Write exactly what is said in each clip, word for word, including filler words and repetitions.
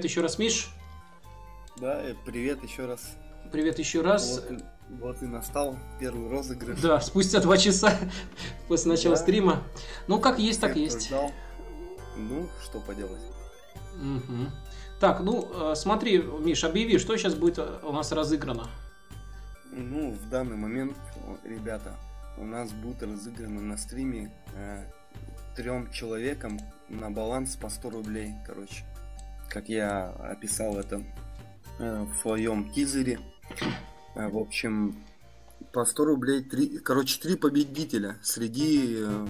еще раз, Миш. Да, привет еще раз. Привет еще раз. Вот, вот и настал первый розыгрыш. Да, спустя два часа после начала да. стрима. Ну, как есть, так Всех есть. Ждал. Ну, что поделать. Угу. Так, ну, смотри, Миш, объяви, что сейчас будет у нас разыграно. Ну, в данный момент, ребята, у нас будет разыграно на стриме э, трем человекам на баланс по сто рублей, короче. Как я описал это э, в своем тизере. Э, в общем, по сто рублей, три, короче, три победителя среди э,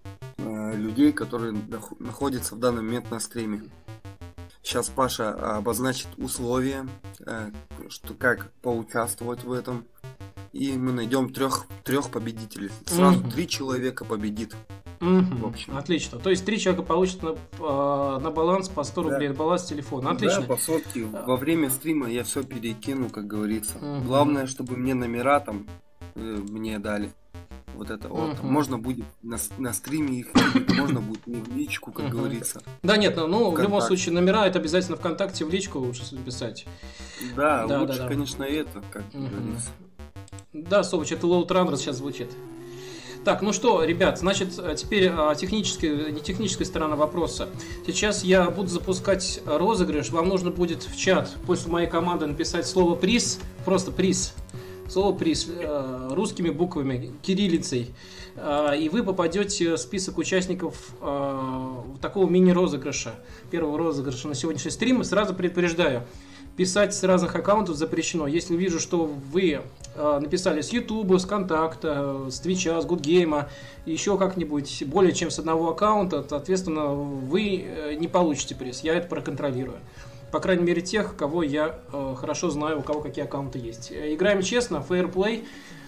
э, людей, которые находятся в данный момент на стриме. Сейчас Паша обозначит условия, э, что как поучаствовать в этом. И мы найдем трех, трех победителей. Сразу mm-hmm. три человека победит. Mm-hmm. В общем. Отлично. То есть три человека получат на, на баланс по сто рублей, да. на баланс телефона. Отлично. Да, по сотке. Во время стрима я все перекину, как говорится. Mm-hmm. Главное, чтобы мне номера там э, мне дали. Вот это вот. Mm-hmm. Можно будет на, на стриме их, можно будет не в личку, как mm-hmm. говорится. Да нет, ну, ну в любом случае номера это обязательно ВКонтакте в личку лучше записать. Да, да лучше, да, да. конечно, это, как mm-hmm. говорится. Да, Собыч, это Load Runner сейчас звучит. Так, ну что, ребят, значит, теперь техническая, не техническая сторона вопроса. Сейчас я буду запускать розыгрыш. Вам нужно будет в чат после моей команды написать слово приз, просто приз, слово приз русскими буквами, кириллицей. И вы попадете в список участников такого мини-розыгрыша, первого розыгрыша на сегодняшний стрим. Сразу предупреждаю. Писать с разных аккаунтов запрещено. Если вижу, что вы э, написали с Ютуба, с Контакта, с Твича, с Гудгейма, еще как-нибудь более чем с одного аккаунта, соответственно, вы э, не получите приз. Я это проконтролирую. По крайней мере, тех, кого я э, хорошо знаю, у кого какие аккаунты есть. Играем честно, фейерплей.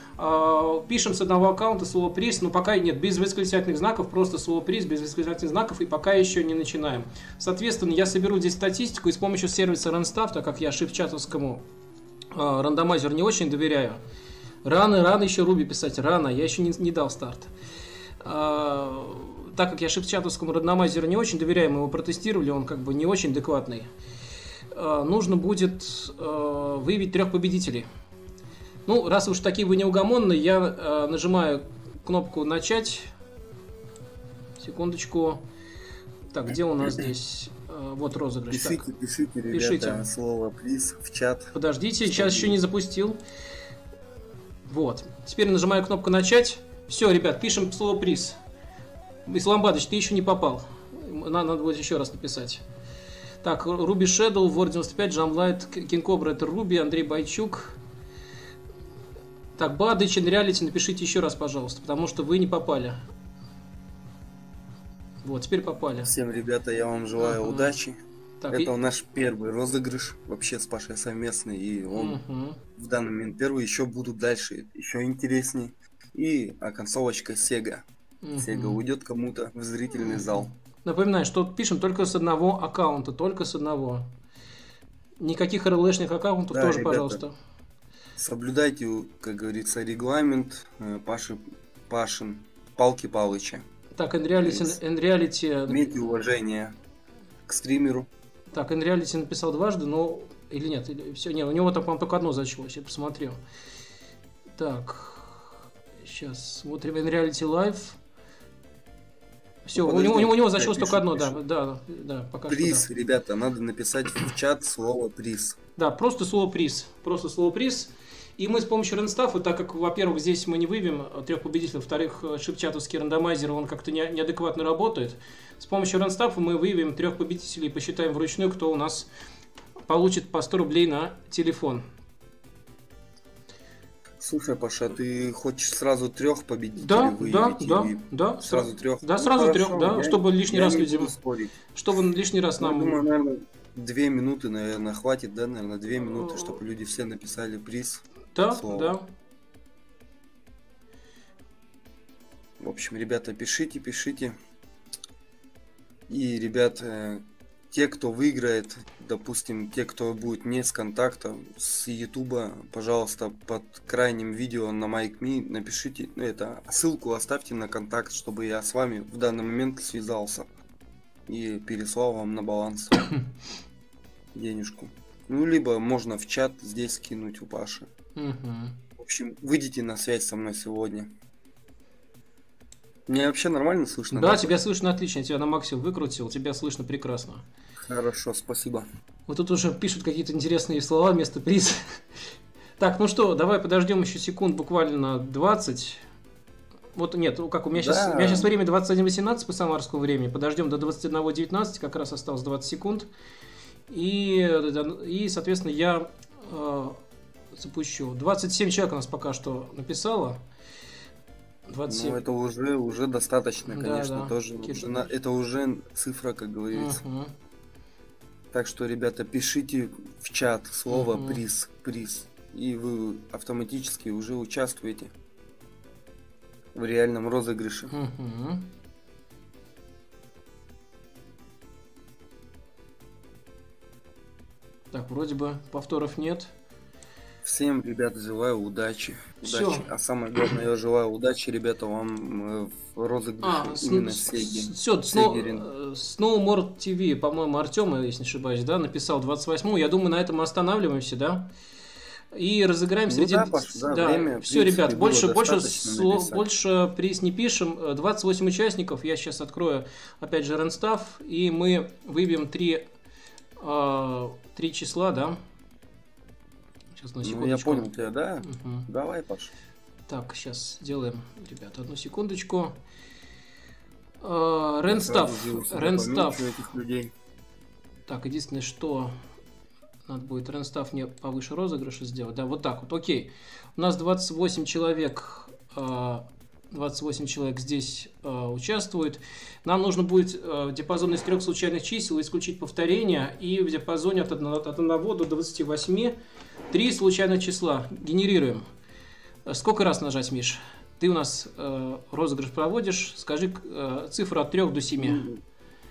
Uh, пишем с одного аккаунта слово приз, но пока нет, без восклицательных знаков, просто слово приз, без восклицательных знаков, и пока еще не начинаем. Соответственно, я соберу здесь статистику и с помощью сервиса Runstaff, так как я шифчатовскому uh, рандомайзеру не очень доверяю. Рано, рано еще Руби писать, рано, я еще не, не дал старт. Uh, так как я шифчатовскому рандомайзеру не очень доверяю, мы его протестировали, он как бы не очень адекватный. Uh, нужно будет uh, выявить трех победителей. Ну, раз уж такие вы неугомонные, я э, нажимаю кнопку «Начать». Секундочку. Так, где у нас здесь? Э, вот розыгрыш. Пишите, так. пишите, ребята, пишите. Слово «приз» в чат. Подождите, сейчас еще не запустил. Вот. Теперь нажимаю кнопку «Начать». Все, ребят, пишем слово «приз». Исламбадыч, ты еще не попал. Надо, надо будет еще раз написать. Так, Руби Shadow, Вор девяносто пять, Джамлайт, Кинкобра, это Руби, Андрей Бойчук. Так, Бадыч, Реалити, напишите еще раз, пожалуйста, потому что вы не попали. Вот, теперь попали. Всем, ребята, я вам желаю uh-huh. удачи. Так, Это и... наш первый розыгрыш, вообще с Пашей совместный, и он uh-huh. в данный момент первый, еще будут дальше, еще интересней. И оконцовочка Sega. Uh-huh. Sega уйдет кому-то в зрительный uh-huh. зал. Напоминаю, что пишем только с одного аккаунта, только с одного. Никаких эр эл эшных аккаунтов да, тоже, ребята, пожалуйста. Соблюдайте, как говорится, регламент Паши, Пашин, Палки Палыча. Так, Unreality, Unreality... Имейте уважение к стримеру. Так, Unreality написал дважды, но... Или нет? Или... Все, нет, у него там, по-моему, только одно зачлось, я посмотрел. Так, сейчас, вот Unreality Live. Все, ну, у, него, у него зачлось только одно, да, да, да, пока приз, что, да. Ребята, надо написать в чат слово приз. Да, просто слово приз, просто слово приз. И мы с помощью Runstaff, так как, во-первых, здесь мы не выявим трех победителей, во-вторых, шипчатовский рандомайзер, он как-то не, неадекватно работает. С помощью Runstaff мы выявим трех победителей и посчитаем вручную, кто у нас получит по сто рублей на телефон. Слушай, Паша, ты хочешь сразу трех победителей да, выявить? Да, да, да. Сразу трех? Да, ну, сразу хорошо, трех, да, я, чтобы лишний я раз людям... Чтобы лишний раз нам... Я думаю, наверное, две минуты, наверное, хватит, да, наверное, две минуты, чтобы люди все написали приз. Да, слово. Да. В общем, ребята, пишите, пишите. И, ребят, э, те, кто выиграет, допустим, те, кто будет не с контакта, с ютуба, пожалуйста, под крайним видео на MikeMe напишите, ну, это, ссылку оставьте на контакт, чтобы я с вами в данный момент связался и переслал вам на баланс. денежку. Ну, либо можно в чат здесь скинуть у Паши. Угу. В общем, выйдите на связь со мной сегодня. Меня вообще нормально слышно? Да, тебя слышно отлично, я тебя на максимум выкрутил, тебя слышно прекрасно. Хорошо, спасибо. Вот тут уже пишут какие-то интересные слова вместо приз. Так, ну что, давай подождем еще секунд, буквально двадцать. Вот нет, как у меня сейчас, Да. у меня сейчас время двадцать один восемнадцать по самарскому времени. Подождем до двадцать один девятнадцать, как раз осталось двадцать секунд. И, и соответственно, я э, запущу. двадцать семь человек у нас пока что написало. двадцать семь. Ну, это уже, уже достаточно, Да, конечно. да. Тоже, Какие-то- уже на- это уже цифра, как говорится. Мгм. Так что, ребята, пишите в чат слово Мгм. приз, приз. И вы автоматически уже участвуете в реальном розыгрыше. Мгм. Так, вроде бы повторов нет. Всем, ребята, желаю удачи. Всё. Удачи. А самое главное, я желаю удачи, ребята, вам э, в розыгрыше А, именно Сеги. все, Сегерин. Snowmore ти ви, по-моему, Артем, если не ошибаюсь, да, написал двадцать восьмую. Я думаю, на этом мы останавливаемся, да? И разыграем Ну среди... да, Паш, да, время, в все, принципе, ребят, было больше, больше, достаточно сло- написать. больше приз не пишем. двадцать восемь участников. Я сейчас открою, опять же, Ренстав, и мы выбьем три, э, три числа, да? Сейчас, на Ну, я секундочку. понял тебя, да? Мгм. Давай, Паш. Так, сейчас делаем, ребят, одну секундочку. Э, Ренстав, Сразу живо себя Ренстав. помечу этих людей. Так, единственное, что надо будет Ренстав мне повыше розыгрыша сделать. Да, вот так вот, окей. У нас двадцать восемь человек, э, двадцать восемь человек здесь э, участвует. Нам нужно будет э, в диапазоне из трех случайных чисел исключить повторения, и в диапазоне от одного, от одного до двадцати восьми три случайных числа генерируем. Э, Сколько раз нажать, Миш? Ты у нас э, розыгрыш проводишь. Скажи э, цифру от трех до семи.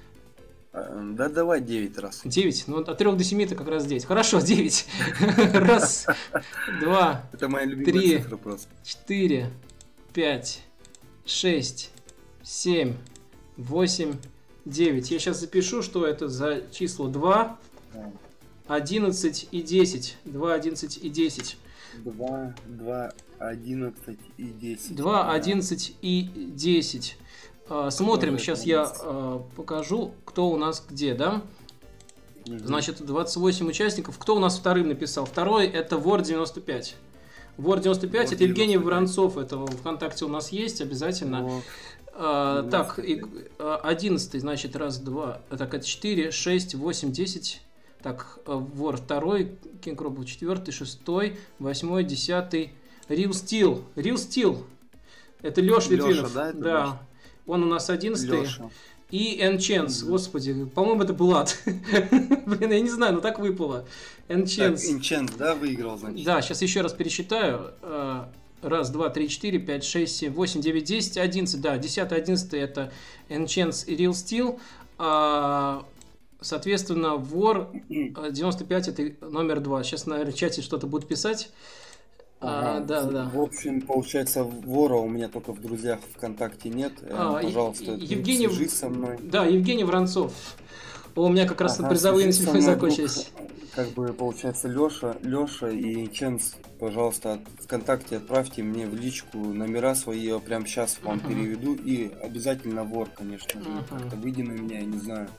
А, Да давай девять раз. девять. Ну, от трех до семи это как раз девять. Хорошо, девять. Раз, два, Это моя любимая Три. цифра просто. четыре, пять, шесть, семь, восемь, девять. Я сейчас запишу, что это за числа два, одиннадцать и десять. два, одиннадцать и десять. два, два, одиннадцать и десять. два, Да. одиннадцать и десять. А, Смотрим, Тоже сейчас это я одиннадцать. а, покажу, кто у нас где, да? Мгм. Значит, двадцать восемь участников. Кто у нас вторым написал? Второй это Вор девяносто пять. Вор девяносто пять Вор это Евгений девяносто пять. Воронцов. Это в ВКонтакте у нас есть обязательно. Вот. А, так, девяносто и, а, одиннадцатый, значит, раз, два, а, так, это четыре, шесть, восемь, десять. Так, а, Вор второй, Кинг Робл четвертый, шестой, восьмой, десятый. Real Steel. Real Steel. Это Леша Лёша, Литвинов. да, это да. Лёша? Он у нас одиннадцатый. Лёша. И Энченс, Мгм. господи, по-моему, это Булат. Блин, я не знаю, но так выпало. Так, Энченс. Инчент, да, выиграл, значит? Да, сейчас еще раз пересчитаю. Э, Раз, два, три, четыре, пять, шесть, семь, восемь, девять, десять, одиннадцать. Да, десятый, одиннадцатый это Энченс и Real Steel. А, соответственно, Вор э, девяносто пять это номер два. Сейчас, наверное, в чате что-то будут писать. А, Ага. да, да. В общем, получается, Вора у меня только в друзьях ВКонтакте нет. Э, А, Пожалуйста, Е- ты Евгений- свяжись со мной. Да, Евгений Воронцов. О, у меня как раз Ага, призовые на свяжись со телефоне мной, закончились. Бук. Как бы, получается, Леша, Леша и Ченс, пожалуйста, от- ВКонтакте отправьте мне в личку номера свои, я прямо сейчас вам Мгм. переведу. И обязательно Вор, конечно же. Мгм. Как-то выйди на меня, я не знаю.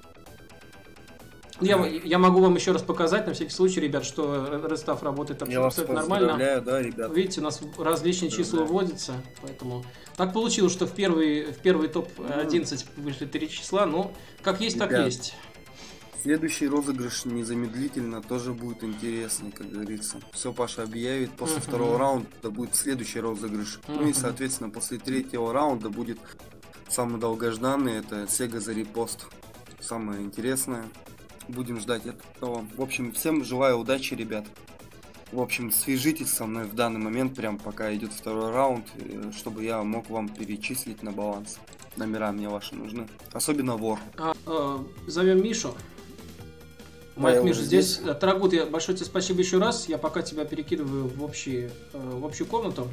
Я, я могу вам еще раз показать, на всякий случай, ребят, что Рестав работает Я вас абсолютно нормально. поздравляю, да, ребят. Видите, у нас различные числа Поздравляю. вводятся, поэтому так получилось, что в первый, в первый топ одиннадцать вышли три числа, но как есть, так Ребят. есть. Следующий розыгрыш незамедлительно тоже будет интересный, как говорится. Все Паша объявит. После Мгм. второго раунда будет следующий розыгрыш. Ну и, Мгм. соответственно, после третьего раунда будет самый долгожданный. Это Sega за репост. Самое интересное. Будем ждать этого. В общем, всем желаю удачи, ребят. В общем, свяжитесь со мной в данный момент, прям пока идет второй раунд, э, чтобы я мог вам перечислить на баланс. Номера мне ваши нужны. Особенно Вор. А, э, зовем Мишу. Да, Майк, я Миша, уже здесь. здесь. Э, Тарагут, я большое тебе спасибо еще раз. Я пока тебя перекидываю в, общий, э, в общую комнату.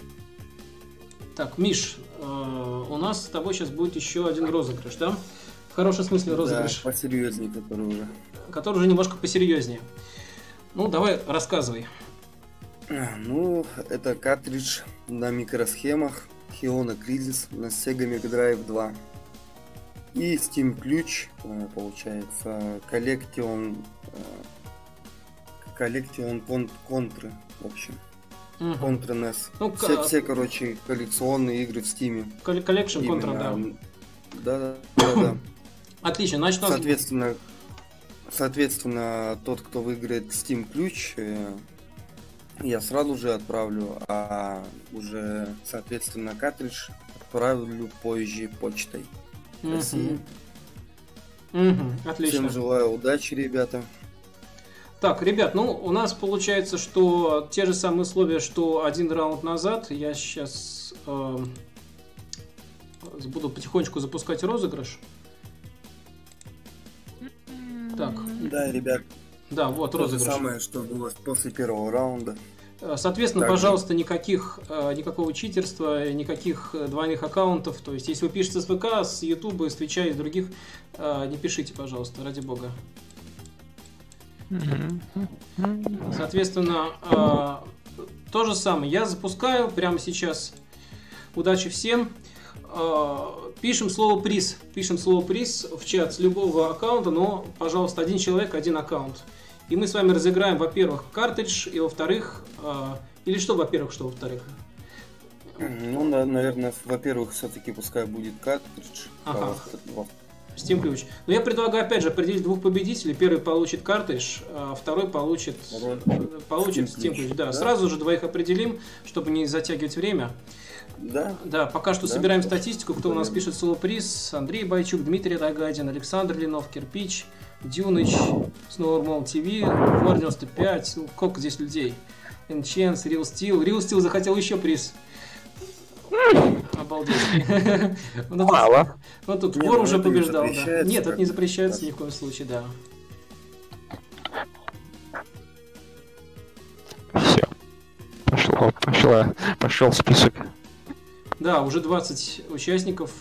Так, Миш, э, у нас с тобой сейчас будет еще один розыгрыш, да? хорошем смысле розыгрыш. Да, посерьезнее, который уже. Который уже немножко посерьезнее. Ну, давай, рассказывай. Ну, это картридж на микросхемах Chiono Crisis на Sega Mega Drive два. И Steam ключ, получается, Collection, Collection Contra, в общем. Угу. Contra эн и эс. Ну, все, к... все, короче, коллекционные игры в Steam. Collection Contra, да. Да, да, да, да. Отлично, значит, нас... Соответственно, соответственно, тот, кто выиграет Steam ключ, я сразу же отправлю, а уже, соответственно, картридж отправлю позже почтой. России. Угу, отлично. Всем желаю удачи, ребята. Так, ребят, ну у нас получается, что те же самые условия, что один раунд назад. Я сейчас э, буду потихонечку запускать розыгрыш. Так. Да, ребят. Да, вот то розыгрыш. То же самое, что было после первого раунда. Соответственно, так пожалуйста, никаких, никакого читерства, никаких двойных аккаунтов. То есть, если вы пишете с ВК, с Ютуба, с Твича и с других, не пишите, пожалуйста, ради бога. Соответственно, то же самое. Я запускаю прямо сейчас. Удачи всем. Пишем слово приз. Пишем слово приз в чат с любого аккаунта, но, пожалуйста, один человек, один аккаунт. И мы с вами разыграем, во-первых, картридж, и во-вторых... Э, или что, во-первых, что во-вторых? Ну, да, наверное, во-первых, все-таки пускай будет картридж. Ага. Steam ключ. Но я предлагаю, опять же, определить двух победителей. Первый получит картридж, а второй получит, получит Steam, Steam ключ. Да, да, сразу же двоих определим, чтобы не затягивать время. Да. Да, пока что да, собираем статистику, кто у нас пишет слово приз. Андрей Бойчук, Дмитрий Рогадин, Александр Ленов, Кирпич, Дюныч, Snowball ти ви, Вор девяносто пять, ну, сколько здесь людей? Enchance, Real Steel. Real Steel захотел еще приз. Обалдеть. Мало. Ну тут Вор уже побеждал. Нет, это не запрещается ни в коем случае, да. Все. Пошло, пошла, пошел список. Да, уже двадцать участников.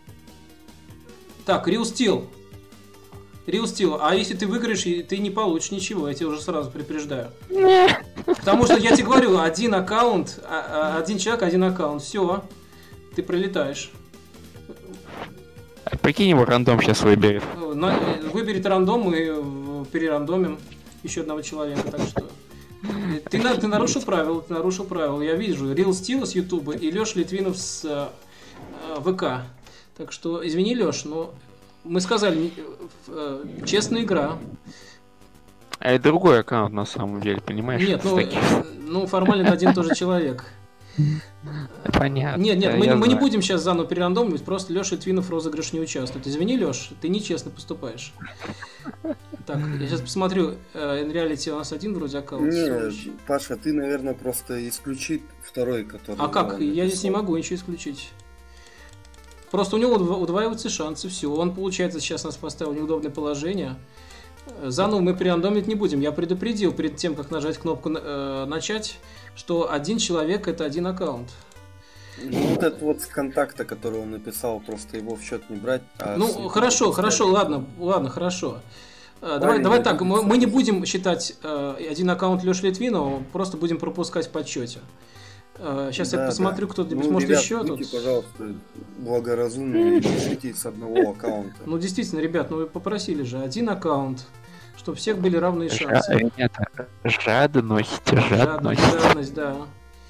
Так, Real Steel. Real Steel, а если ты выиграешь, ты не получишь ничего, я тебе уже сразу предупреждаю. Потому что я тебе говорю, один аккаунт, один человек, один аккаунт, все, ты пролетаешь. Прикинь, его рандом сейчас выберет. Выберет рандом, и перерандомим еще одного человека, так что... Ты, ты нарушил правила, ты нарушил правила. Я вижу Real Steel с Ютуба и Леша Литвинов с э, ВК. Так что, извини, Леш, но мы сказали, э, честная игра. А это другой аккаунт на самом деле, понимаешь? Нет, ну, э, ну формально один тоже человек. Понятно. Нет, нет, мы, мы не будем сейчас заново перерандомивать, просто Леша Литвинов в розыгрыш не участвует. Извини, Леш, ты нечестно поступаешь. Так, я сейчас посмотрю, in reality у нас один вроде аккаунт. Не, Паша, ты, наверное, просто исключи второй, который... А как? Я здесь не могу ничего исключить. Просто у него удваиваются шансы, все. Он, получается, сейчас нас поставил в неудобное положение. Заново мы перерандомить не будем. Я предупредил перед тем, как нажать кнопку э, «Начать», что один человек – это один аккаунт. Ну, вот это вот с контакта, который он написал, просто его в счет не брать. А ну, хорошо, хорошо, ладно, ладно, хорошо. Давай, давай так, мы, мы не будем считать э, один аккаунт Леши Литвинова, просто будем пропускать в подсчете. Э, сейчас да, я посмотрю, да. кто-нибудь ну, может ребят, еще будьте, тут. Пожалуйста, благоразумные, пишите с одного аккаунта. Ну, действительно, ребят, ну вы попросили же, один аккаунт, чтобы всех были равные шансы. Ребята, жадность, жадность. Жадность, да.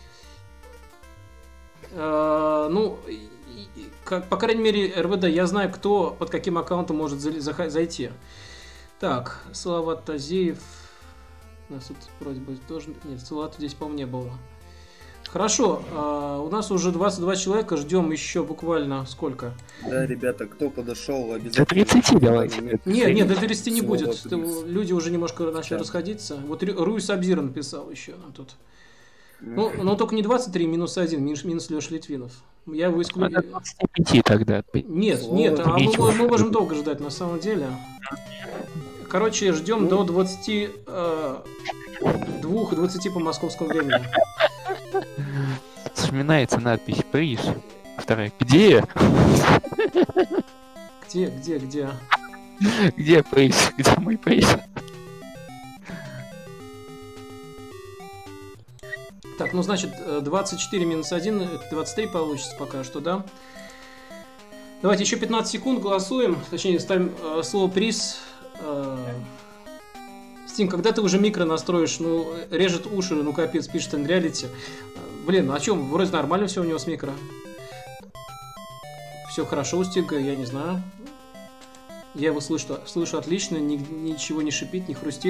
Э, ну, как, по крайней мере, эр вэ дэ, я знаю, кто под каким аккаунтом может за, зайти. Так, Салават Тазеев. У нас тут вроде бы тоже... Нет, Салавата здесь, по-моему, не было. Хорошо, а, у нас уже двадцать два человека, ждем еще буквально сколько? Да, ребята, кто подошел, обязательно... До тридцати давайте. Нет, нет, до тридцати не будет. Люди уже немножко начали да. расходиться. Вот Руй Сабзир написал еще нам тут. Ну, но только не двадцать три, минус один, минус, минус Леша Литвинов. Я его исключил. двадцать пять тогда. Нет, О, нет, а мы, мы можем долго ждать на самом деле. Короче, ждем ну. до двадцати двух двадцати по московскому времени. Вспоминается надпись «Приз». Вторая. Где? Где, где, где? Где приз? Где мой приз? Так, ну значит, двадцать четыре минус один, это двадцать три получится пока что, да? Давайте еще пятнадцать секунд голосуем, точнее ставим э, слово приз. Э, Стим, когда ты уже микро настроишь, ну, режет уши, ну капец, пишет Unreality. Блин, ну а чем? Вроде нормально все у него с микро. Все хорошо у Стига, я не знаю. Я его слышу, слышу отлично, ни, ничего не шипит, не хрустит.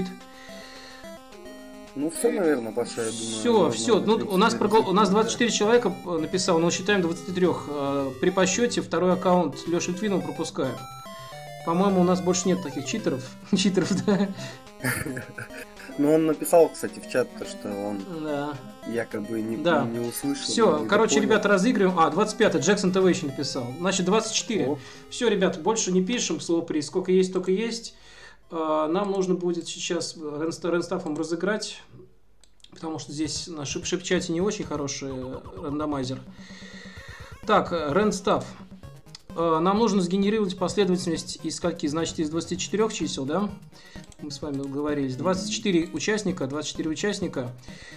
Ну все, наверное, Паша, я думаю. Все, все. Ну, у нас, прогол... у нас двадцать четыре человека написал, но считаем двадцать три. При подсчете второй аккаунт Леши Литвинова пропускаем. По-моему, у нас больше нет таких читеров. Читеров, да. Ну, он написал, кстати, в чат, что он да. якобы не, да. не услышал. Все, короче, понял. Ребята, разыгрываем. А, двадцать пятый, Джексон ТВ еще написал. Значит, двадцать четыре. Все, ребята, больше не пишем слово приз. Сколько есть, столько есть. Нам нужно будет сейчас ренстафом разыграть, потому что здесь на шип-шип-чате не очень хороший рандомайзер. Так, ренстаф. Нам нужно сгенерировать последовательность из скольки? Значит, из двадцати четырёх чисел, да? Мы с вами договорились. двадцать четыре участника, двадцать четыре участника.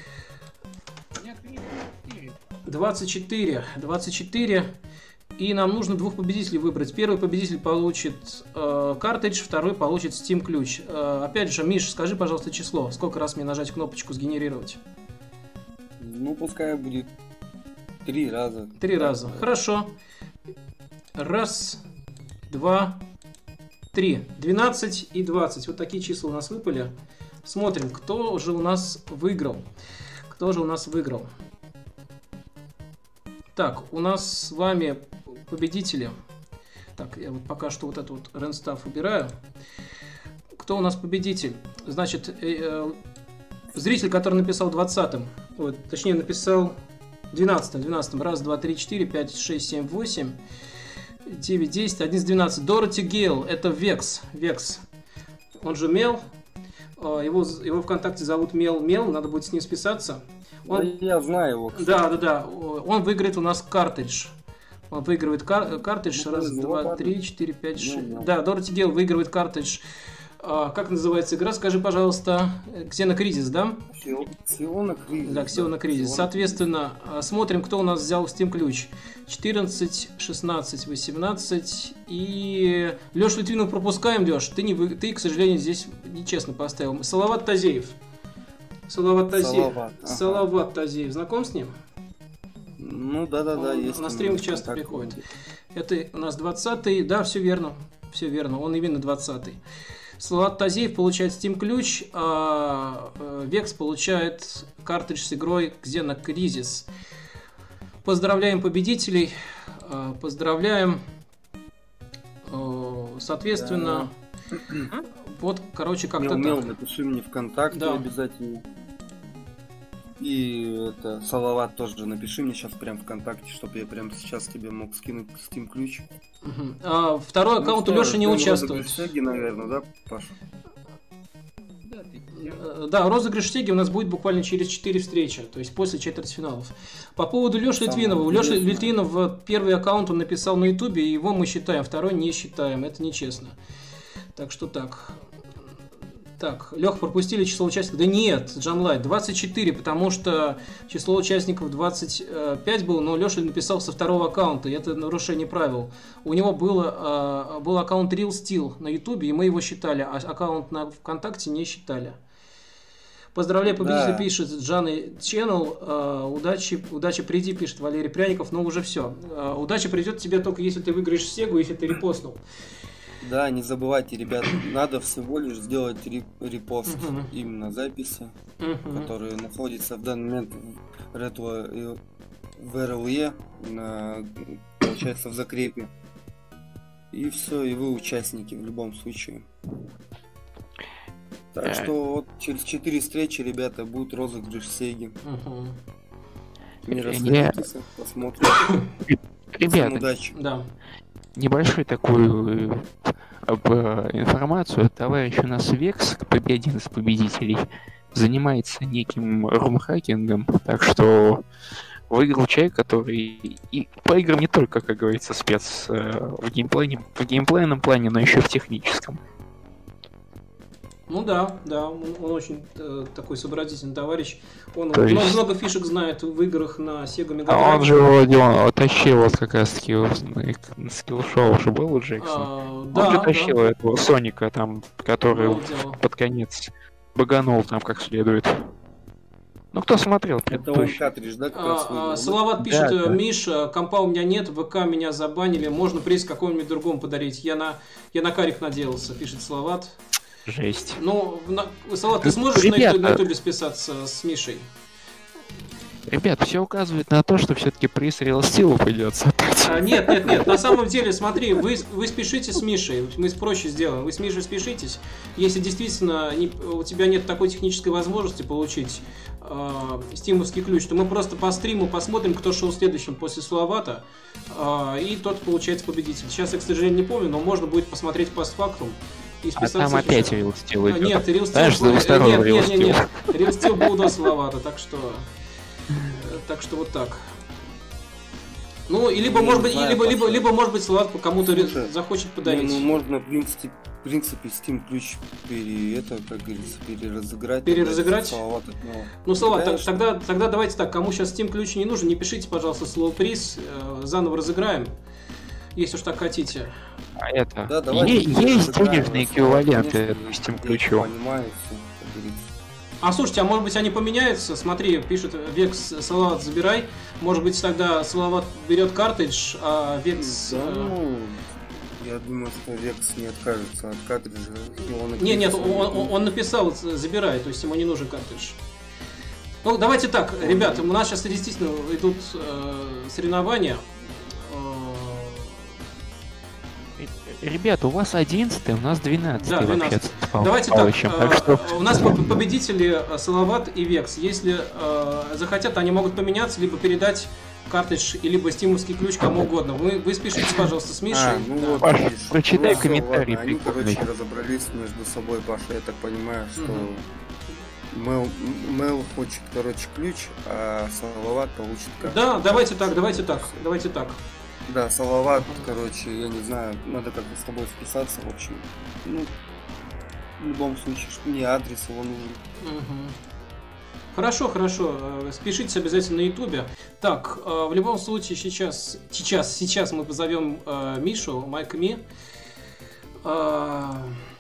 двадцать четыре, двадцать четыре. И нам нужно двух победителей выбрать. Первый победитель получит э, картридж, второй получит Steam ключ. Э, опять же, Миш, скажи, пожалуйста, число. Сколько раз мне нажать кнопочку сгенерировать? Ну, пускай будет три раза. Три раза. Хорошо. Раз, два, три. двенадцать и двадцать. Вот такие числа у нас выпали. Смотрим, кто же у нас выиграл. Кто же у нас выиграл? Так, у нас с вами победители. Так, я вот пока что вот этот вот ренстаф убираю. Кто у нас победитель? Значит, э, э, зритель, который написал двадцатым, вот, точнее написал двенадцатым, двенадцатым. Раз, два, три, четыре, пять, шесть, семь, восемь, девять, десять, одиннадцать, двенадцать. Дороти Гейл, это Векс. Векс. Он же Мел. Его, его ВКонтакте зовут Мел Мел, надо будет с ним списаться. Он... Да, я знаю его. Кстати. Да, да, да. Он выиграет у нас картридж. Он выигрывает кар... картридж. Ну, раз, два, парня. три, четыре, пять, шесть. Ну, да, Дороти Гейл выигрывает картридж. А, как называется игра? Скажи, пожалуйста. Ксенокризис, да? Ксенокризис. Да, Ксенокризис. Соответственно, смотрим, кто у нас взял Steam ключ. четырнадцать, шестнадцать, восемнадцать. И Лешу Литвинова пропускаем, Леш. Ты, не вы... Ты, к сожалению, здесь нечестно поставил. Салават Тазеев. Салават Тазеев. Салават, ага. Салават Тазеев. Знаком с ним? Ну да, да, да. Он на стримах часто приходит. Это у нас двадцатый. Да, все верно. Все верно. Он именно двадцатый. Салават Тазеев получает Steam ключ, а Векс получает картридж с игрой Xenocrysis. Поздравляем победителей. Поздравляем. Соответственно, да. Вот, короче, как-то Мел, так. Напиши мне ВКонтакте, да. Обязательно. И это, Салават тоже напиши мне сейчас прям ВКонтакте, чтобы я прям сейчас тебе мог скинуть Steam ключ. Угу. А второй ну, аккаунт у Леши не участвует. Сеги, наверное, да, Паша? Да, розыгрыш Сеги у нас будет буквально через четыре встречи, то есть после четвертьфиналов. По поводу Леши Литвинова. У Леши Литвинова первый аккаунт он написал на Ютубе, и его мы считаем, второй не считаем, это нечестно. Так что так. Так, Лех, пропустили число участников? Да нет, Джанлайт, двадцать четыре, потому что число участников двадцать пять было, но Леша написал со второго аккаунта, и это нарушение правил. У него было, был аккаунт Real Steel на Ютубе, и мы его считали, а аккаунт на ВКонтакте не считали. Поздравляю, победитель, да. Пишет Джаны Channel. Удачи, удачи приди, пишет Валерий Пряников, но уже все. Удача придет тебе только если ты выиграешь Сегу, если ты репостнул. Да, не забывайте, ребят, надо всего лишь сделать репост uh-huh. именно записи, uh-huh. которые находятся в данный момент в ретро в эр эл и, на, получается, в закрепе. И все, и вы участники в любом случае. Так yeah. что вот через четыре встречи, ребята, будет розыгрыш Сеги. Uh-huh. Не расходитесь, yeah. посмотрим. Ребята, удачи. Да. Небольшую такую об, информацию. Товарищ у нас Векс, один из победителей, занимается неким румхакингом, так что выиграл человек, который и по играм не только, как говорится, спец э, в геймплейне, в геймплейном плане, но еще в техническом. Ну да, да, он, он очень э, такой сообразительный товарищ. Он То много, есть- много фишек знает в играх на Sega Mega А он Drive. же вроде он тащил вот как раз таки на скилл-шоу уже был у Джексона. А, Он да, же тащил да. этого Соника, там, который Было дело. под конец баганул там как следует. Ну, кто смотрел Это он предыдущий? картридж, да, как раз А, а, выиграл, да? Салават пишет, Да, э, да. Миша, компа у меня нет, ВК меня забанили, можно приз какому-нибудь другому подарить. Я на, я на карик надеялся, пишет Салават. Жесть. Ну, на, Салават, ты Ну, сможешь на ребята. ютубе, на ютубе списаться с Мишей? Ребят, все указывает на то, что все-таки приз Real Steel придется отдать. А, нет, нет, нет, на самом деле, смотри, вы, вы спешите с Мишей, мы проще сделаем, вы с Мишей спешитесь, если действительно не- у тебя нет такой технической возможности получить э, стимовский ключ, то мы просто по стриму посмотрим, кто шел следующим после Салавата, э, и тот получается победитель. Сейчас я, к сожалению, не помню, но можно будет посмотреть постфактум и А списаться. там опять еще. Real Steel А, идет. Нет, Real Steel Знаешь, был- за второй нет, Real нет, нет, нет, Steel. Real Steel был до Салавата, так что... Так что вот так. Ну, и либо, Не может быть, и знаю, либо, либо, Паша. либо, может быть, Салават кому-то ре- Слушай, захочет Не, подарить. ну можно, в принципе, в принципе, Steam ключ пере, это, как говорится, переразыграть. Переразыграть? Салават от него. Ну, Салават, так- Конечно. тогда, тогда давайте так, кому сейчас Steam ключ не нужен, не пишите, пожалуйста, слово приз, э, заново разыграем, если уж так хотите. А это... Да, давайте Е- есть переразыграем, денежные Салават, эквиваленты конечно, этому Steam я ключу. понимаю всё, как говорится. А слушайте, а может быть они поменяются? Смотри, пишет Векс, Салават забирай. Может быть тогда Салават берет картридж, а Векс... Да, э, ну, я думаю, что Векс не откажется от картриджа. и он Не, нет, напишет, он, он- он написал, э, забирай, то есть ему не нужен картридж. Ну, давайте так, ребята, у нас сейчас действительно идут э, соревнования. Э, Ребята, у вас одиннадцатый, у нас двенадцатый Да, вообще. двенадцатый. с Павлом Давайте так, Павловичем. Так что э, у нас по- победители э, Салават и Векс. Если э, захотят, они могут поменяться, либо передать картридж, и либо стимовский ключ кому угодно. Вы, вы спешите, пожалуйста, с Мишей. А, ну Да. вот, Паша, видишь. прочитай Ну, всё, комментарий ладно, Они, прикольный. короче, разобрались между собой, Паша. Я так понимаю, что Мгм. Мэл, Мэл хочет, короче, ключ, а Салават получит как. Да, давайте так, давайте так, давайте так. Да, Салават, короче, я не знаю, надо как-то с тобой списаться, в общем. Ну, в любом случае, что мне адрес его нужен. Мгм. Хорошо, хорошо. э, Спешитесь обязательно на Ютубе. Так, э, в любом случае сейчас, сейчас, сейчас мы позовем э, Мишу, Майк Ми, э,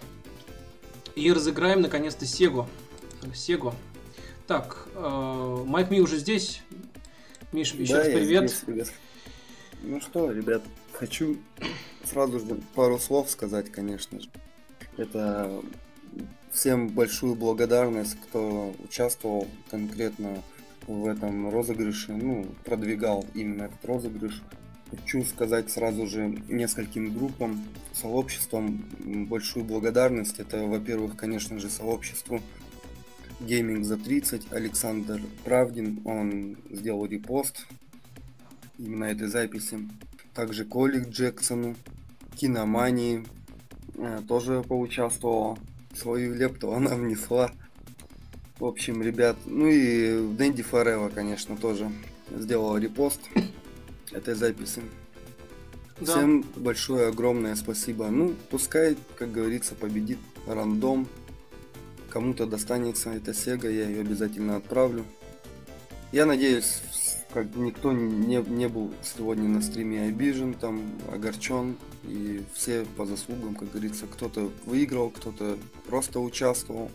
и разыграем наконец-то Сегу. Сегу. Так, э, Майк Ми уже здесь. Миша, еще Да, раз я привет. здесь, ребят. Ну что, ребят, хочу сразу же пару слов сказать, конечно же. Это всем большую благодарность, кто участвовал конкретно в этом розыгрыше, ну, продвигал именно этот розыгрыш. Хочу сказать сразу же нескольким группам, сообществам большую благодарность. Это, во-первых, конечно же, сообществу Gaming за тридцать, Александр Правдин, он сделал репост именно этой записи. Также Колик Джексону, Киномании э, тоже поучаствовала. Свою лепту она внесла. В общем, ребят, ну и Дэнди Форева, конечно, тоже сделала репост этой записи. Да. Всем большое, огромное спасибо. Ну, пускай, как говорится, победит рандом. Кому-то достанется эта Sega, я ее обязательно отправлю. Я надеюсь, как никто не, не был сегодня на стриме обижен, там, огорчен. И все по заслугам, как говорится, кто-то выиграл, кто-то просто участвовал.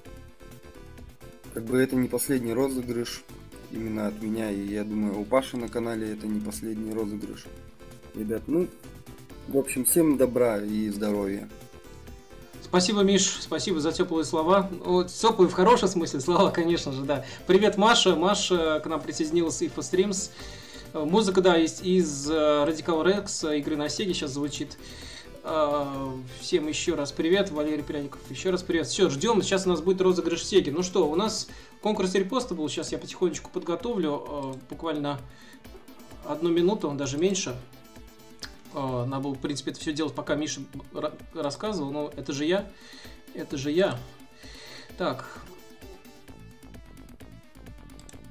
Как бы это не последний розыгрыш именно от меня, и я думаю, у Паши на канале это не последний розыгрыш. Ребят, ну, в общем, всем добра и здоровья. Спасибо, Миш, спасибо за теплые слова. Вот, теплые в хорошем смысле слова, конечно же, да. Привет, Маша. Маша к нам присоединилась и Streams. Музыка, да, есть из Radical Rex, игры на Сеге сейчас звучит. Всем еще раз привет, Валерий Пряников, еще раз привет. Все, ждем, сейчас у нас будет розыгрыш Сеги. Ну что, у нас конкурс репоста был, сейчас я потихонечку подготовлю, буквально одну минуту, даже меньше. Надо было, в принципе, это все делать, пока Миша рассказывал, но это же я, это же я. Так.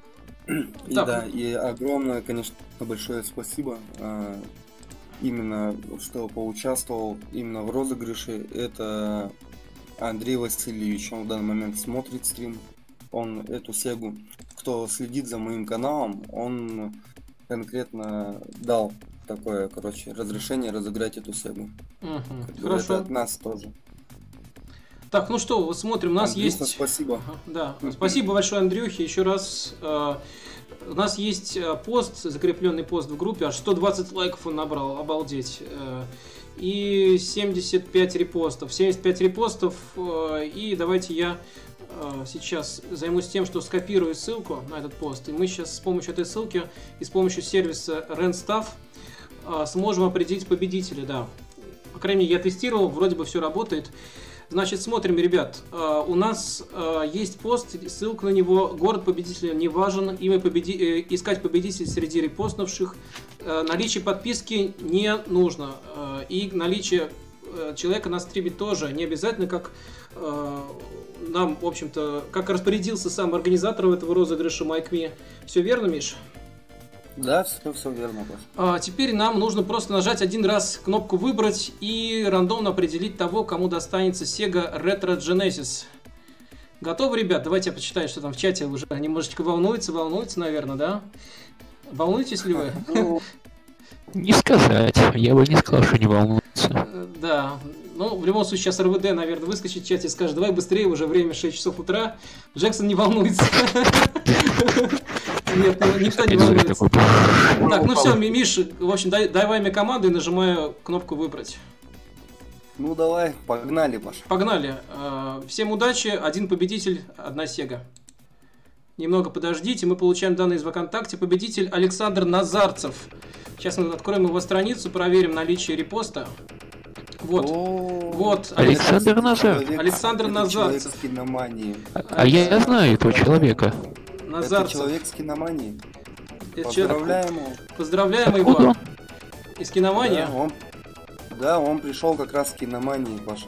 И Так. да, и огромное, конечно, большое спасибо. а, Именно, что поучаствовал именно в розыгрыше, это Андрей Васильевич. Он в данный момент смотрит стрим. Он эту сегу, кто следит за моим каналом, он конкретно дал такое, короче, разрешение разыграть эту сегу. Мгм. Как бы Хорошо. Это от нас тоже. Так, ну что, вот смотрим, у нас Андрюха, есть... спасибо. Ага, да, спасибо большое, Андрюхе. Еще раз, э, у нас есть э, пост, закрепленный пост в группе, аж сто двадцать лайков он набрал, обалдеть. Э, и семьдесят пять репостов. семьдесят пять репостов, э, и давайте я э, сейчас займусь тем, что скопирую ссылку на этот пост. И мы сейчас с помощью этой ссылки и с помощью сервиса Randstaff э, сможем определить победителя, да. По крайней мере, я тестировал, вроде бы все работает. Значит, смотрим, ребят, э, у нас э, есть пост, ссылка на него, город победителя не важен, имя победи... э, искать победителей среди репостнувших, э, наличие подписки не нужно, э, и наличие э, человека на стриме тоже не обязательно, как э, нам, в общем-то, как распорядился сам организатор этого розыгрыша MikeMe. Все верно, Миш? Да, все, все верно, Паш. А, теперь нам нужно просто нажать один раз кнопку «Выбрать» и рандомно определить того, кому достанется Sega Retro Genesis. Готовы, ребят? Давайте я почитаю, что там в чате уже немножечко волнуется, волнуется, наверное, да? Волнуетесь ли вы? Не сказать. Я бы не сказал, что не волнуется. Э, Да. Ну, в любом случае, сейчас РВД, наверное, выскочит в чате и скажет: давай быстрее, уже время шесть часов утра. Джексон не волнуется. Нет, ну, никто не волнуется. Так, ну все, Миш, в общем, дай- давай мне команду и нажимаю кнопку «Выбрать». Ну давай, погнали, Паш. Погнали. Э, Всем удачи. Один победитель, одна Сега. Немного подождите, мы получаем данные из ВКонтакте. Победитель Александр Назарцев. Сейчас мы откроем его страницу, проверим наличие репоста. Вот. О, Вот, Александр Назар. человек- Александр это Назарцев. человек с киноманией. А я знаю этого человека. Это Назарцев. человек с киноманией. Это человек- Поздравляем его. Поздравляем Откуда его. он? Из киномания? Да, он, да, он пришел как раз с киноманией, Паша.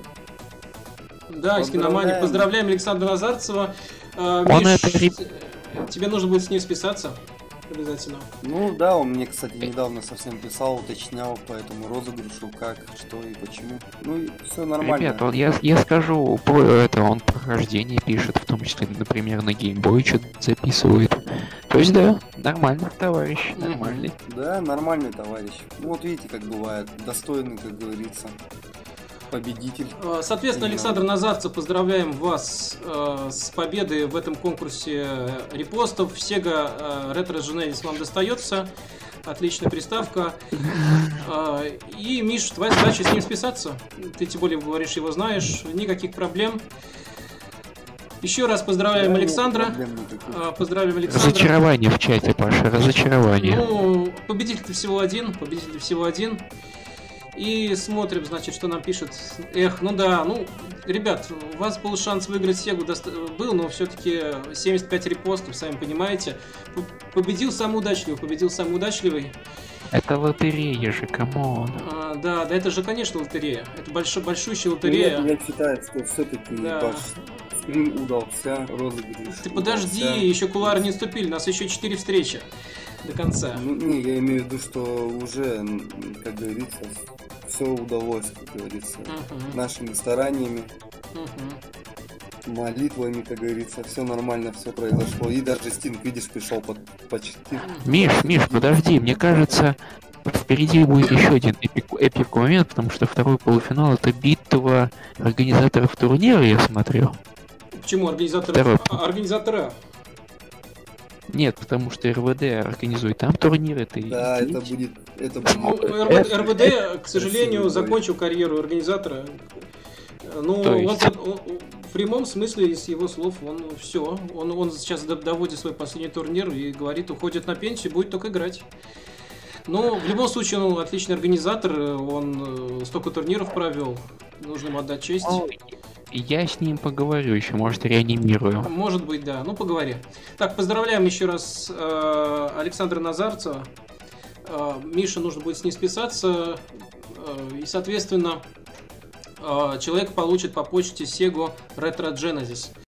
Да, из киномании. Поздравляем. Поздравляем Александра Назарцева. Э, Он Миш, это ре- э, тебе нужно будет с ним списаться. Обязательно. Ну да, он мне, кстати, недавно совсем писал, уточнял по этому розыгрышу, как, что и почему. Ну и все нормально. Ребят, вот я, я скажу, про это он прохождение пишет, в том числе, например, на геймбой что-то записывает. То есть, да, нормально, товарищ, Мгм. нормальный. Да, нормальный товарищ. Ну вот видите, как бывает. Достойный, как говорится. Победитель. Э, Соответственно, Александр Назарцев, поздравляем вас э, с победой в этом конкурсе э, репостов. Sega э, Retro Genesis вам достается. Отличная приставка. Э, и, Миш, твоя задача с ним списаться. Ты тем более говоришь, его знаешь. Никаких проблем. Еще раз поздравляем Да, нет Александра. проблем никаких. Э, Поздравляем Александра. Разочарование в чате, Паша, разочарование. Ну, победитель всего один, победитель всего один. И смотрим, значит, что нам пишет. Эх, ну да, ну, ребят, у вас был шанс выиграть Сегу, доста- был, но все-таки семьдесят пять репостов, сами понимаете. П- Победил самый удачливый, победил самый удачливый. Это лотерея же, камон. А, да, да, это же, конечно, лотерея. Это большой, большущая Ну, лотерея. Я, я считаю, что все-таки Да. Паш, стрим удался, розыгрыш. Ты подожди, удался. еще кулары не наступили, у нас еще четыре встречи до конца. Ну, не, я имею в виду, что уже, м, как говорится, все удалось, как говорится. Мгм, Нашими стараниями, мгм. молитвами, как говорится, все нормально, все произошло. И даже Стинг, видишь, пришел под, почти. Миш, Миш, подожди, мне кажется, впереди будет еще один эпик, эпик момент, потому что второй полуфинал это битва организаторов турнира, я смотрю. Почему организатор? Второй. А, организатора? Нет, потому что РВД организует там турнир, это и Да, это третий. будет, это Ну, будет. РВД, РВД, к сожалению, Красивый закончил карьеру организатора. Ну, То он, есть? он- он- в прямом смысле, из его слов, он все. Он, он сейчас до- доводит свой последний турнир и говорит, уходит на пенсию, будет только играть. Но в любом случае, он отличный организатор, он э, столько турниров провел, нужно ему отдать честь. Ну, я с ним поговорю еще, может, реанимирую. Может быть, да. Ну, поговори. Так, поздравляем еще раз э, Александра Назарцева. Э, Мише нужно будет с ней списаться. Э, и, соответственно, э, человек получит по почте Sega Retro Genesis.